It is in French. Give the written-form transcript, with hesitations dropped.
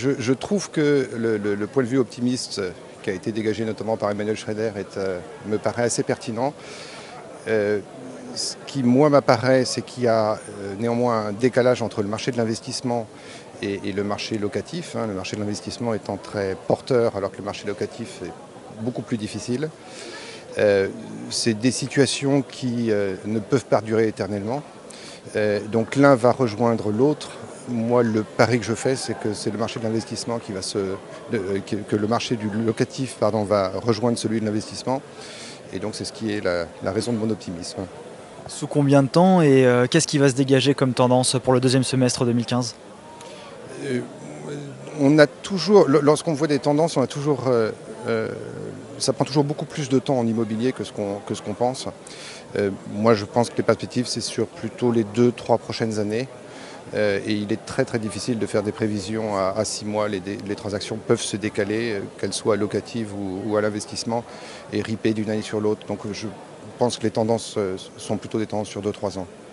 Je trouve que le point de vue optimiste qui a été dégagé notamment par Emmanuel Schroeder me paraît assez pertinent. Ce qui, moi, m'apparaît, c'est qu'il y a néanmoins un décalage entre le marché de l'investissement et le marché locatif, le marché de l'investissement étant très porteur alors que le marché locatif est beaucoup plus difficile. C'est des situations qui ne peuvent perdurer éternellement. Donc l'un va rejoindre l'autre. Moi, le pari que je fais, c'est que c'est le marché de l'investissement que le marché du locatif va rejoindre celui de l'investissement. Et donc c'est ce qui est la raison de mon optimisme. Sous combien de temps et qu'est-ce qui va se dégager comme tendance pour le deuxième semestre 2015? On a toujours, lorsqu'on voit des tendances, ça prend toujours beaucoup plus de temps en immobilier que ce qu'on pense. Moi, je pense que les perspectives, c'est sur plutôt les 2-3 prochaines années. Et il est très très difficile de faire des prévisions à 6 mois. Les transactions peuvent se décaler, qu'elles soient locatives ou à l'investissement, et ripper d'une année sur l'autre. Donc je pense que les tendances sont plutôt des tendances sur 2-3 ans.